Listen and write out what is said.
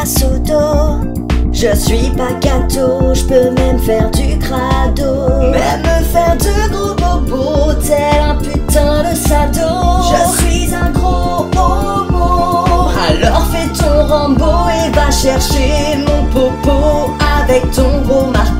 tasse au dos. Je suis pas gâteau, je peux même faire du crado. Même me faire de gros bobos, tel un putain de sado. Je suis un gros homo, alors fais ton Rambo et va chercher mon popo avec ton gros marteau.